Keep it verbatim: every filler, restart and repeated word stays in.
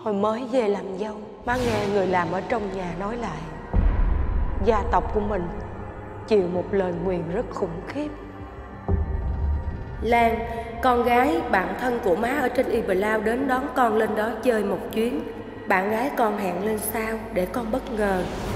Hồi mới về làm dâu, má nghe người làm ở trong nhà nói lại gia tộc của mình chịu một lời nguyền rất khủng khiếp. Lan, con gái bạn thân của má ở trên Y Bờ Lao đến đón con lên đó chơi một chuyến. Bạn gái con hẹn lên sau để con bất ngờ.